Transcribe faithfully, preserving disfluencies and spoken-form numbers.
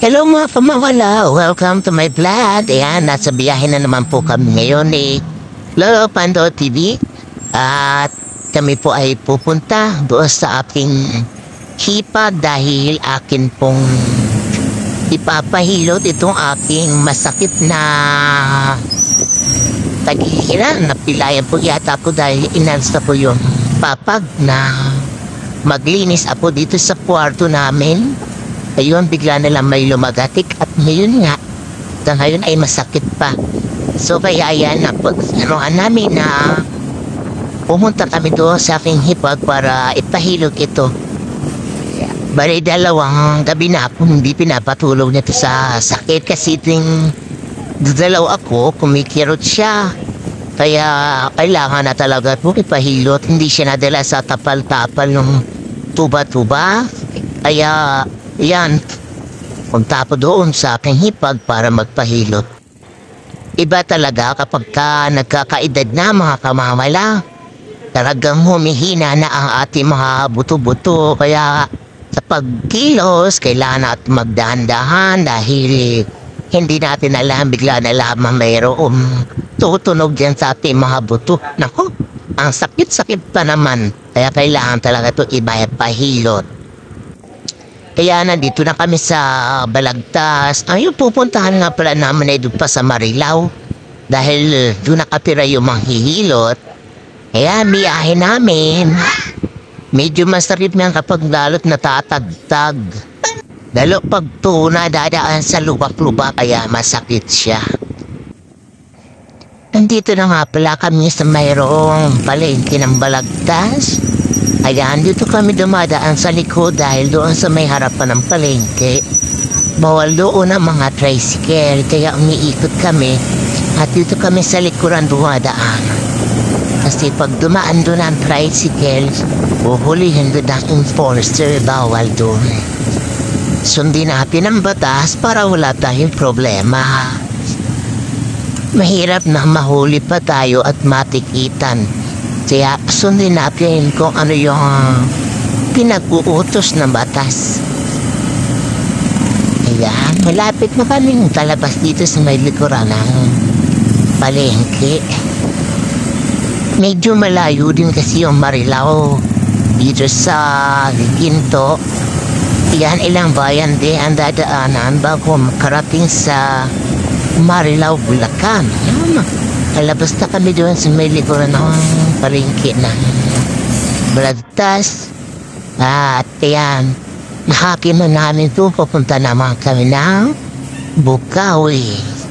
Hello mga kamawala, welcome to my vlog. Ayan, nasa biyahe na naman po kami ngayon ni Lolo Pando T V. At kami po ay pupunta doon sa aking hipag dahil akin pong ipapahilot itong aking masakit na taghihiran. Napilayan po yata po dahil inansa po yung papag na maglinis ako dito sa kwarto namin. Ayun, bigla na lang may lumagatik at ngayon nga, hanggang ngayon ay masakit pa. So kaya yan, napag-anuan namin na pumunta kami doon sa aking hipag para ipahilog ito. Bali dalawang gabi na ako hindi pinapatulog nito sa sakit kasi ting dalaw ako, kumikirot siya. Kaya kailangan na talaga po ipahilot, hindi siya nadala sa tapal-tapal ng tuba-tuba. Kaya yan, punta po doon sa aking hipag para magpahilot. Iba talaga kapag ka nagkakaedad na mga kamamala. Talagang humihina na ang ating mga buto-buto. Kaya sa pagkilos, kailangan natin magdahan-dahan dahil hindi natin alam, bigla na lamang mayroong tutunog dyan sa ating mga buto. Naku, ang sakit-sakit pa naman. Kaya kailangan talaga ito iba pahilot. Kaya nandito na kami sa Balagtas. Ayun, pupuntahan nga pala namin ay doon pa sa Marilao. Dahil doon nakatira yung manghihilot. Kaya miyahe namin. Medyo masarap nga kapag lalot natatagtag. Lalo pag tuna dadaan sa lubak-lubak kaya masakit siya. Nandito na nga pala kami sa mayroong palengke ng Balagtas. Ayan, dito kami dumadaan sa likod dahil doon sa may harapan ng palengke. Bawal doon ang mga tricycle, kaya umiikot kami at dito kami sa likuran dumadaan. Kasi pag dumaan doon ang tricycle, uhulihin doon ang enforcer, bawal doon. Sundin natin ang batas para wala tayong problema. Mahirap na mahuli pa tayo at matikitan. Kaya sundin natin kung ano yung pinag-uutos ng batas. Ayan, malapit na kaming talabas dito sa may likuran ng palengke. Medyo malayo din kasi yung Marilao dito sa Ginto. Ayan, ilang bayan din ang dadaanan bago makarating sa Marilao, Bulacan. Ayan, kalabas na kami doon sa may likuran ng palengke ng Balagtas. At ayan, nakakin na namin ito. Papunta naman kami ng Bukawi.